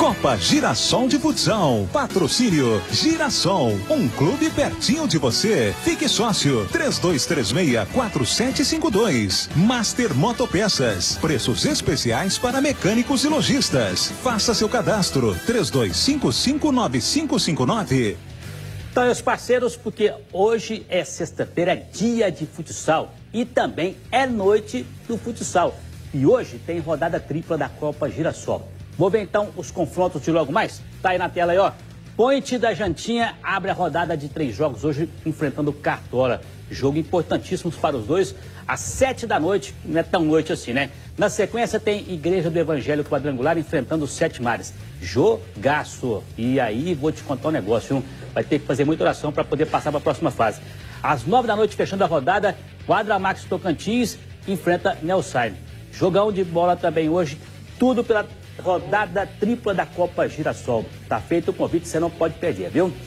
Copa Girassol de Futsal. Patrocínio Girassol, um clube pertinho de você. Fique sócio. 3236-4752. Master Motopeças. Preços especiais para mecânicos e lojistas. Faça seu cadastro. 32559559. Então, meus parceiros, porque hoje é sexta-feira, é dia de futsal e também é noite do futsal. E hoje tem rodada tripla da Copa Girassol. Vou ver então os confrontos de logo mais. Tá aí na tela aí, ó. Point da Jantinha abre a rodada de 3 jogos hoje enfrentando o Cartola. Jogo importantíssimo para os dois, às 7 da noite, não é tão noite assim, né? Na sequência tem Igreja do Evangelho Quadrangular enfrentando os 7 Mares. Jogaço! E aí vou te contar um negócio, viu? Vai ter que fazer muita oração para poder passar para a próxima fase. Às 9 da noite, fechando a rodada, Quadramax Tocantins enfrenta Nelsine. Jogão de bola também hoje, tudo pela rodada tripla da Copa Girassol. Tá feito o convite, você não pode perder, viu?